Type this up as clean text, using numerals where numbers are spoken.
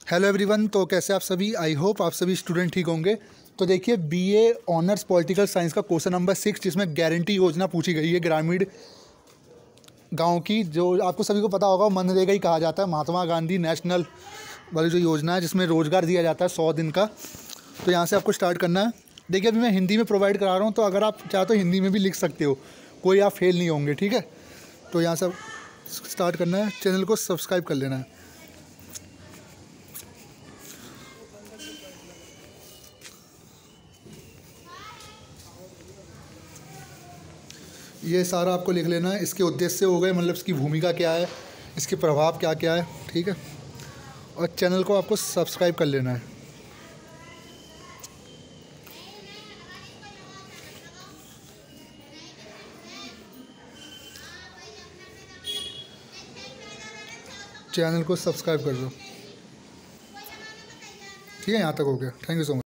Hello everyone, तो कैसे आप सभी। आई होप आप सभी स्टूडेंट ठीक होंगे। तो देखिए, बीए ऑनर्स पॉलिटिकल साइंस का क्वेश्चन नंबर 6 जिसमें गारंटी योजना पूछी गई है ग्रामीण गांव की, जो आपको सभी को पता होगा मनरेगा ही कहा जाता है, महात्मा गांधी नेशनल वाली जो योजना है जिसमें रोज़गार दिया जाता है 100 दिन का। तो यहाँ से आपको स्टार्ट करना है। देखिए, अभी मैं हिंदी में प्रोवाइड करा रहा हूँ, तो अगर आप चाहो तो हिंदी में भी लिख सकते हो, कोई आप फेल नहीं होंगे, ठीक है। तो यहाँ से स्टार्ट करना है, चैनल को सब्सक्राइब कर लेना है। ये सारा आपको लिख लेना है। इसके उद्देश्य हो गए, मतलब इसकी भूमिका क्या है, इसके प्रभाव क्या क्या है, ठीक है। और चैनल को आपको सब्सक्राइब कर लेना है। चैनल को सब्सक्राइब कर दो, ठीक है। यहाँ तक हो गया। Thank you so much.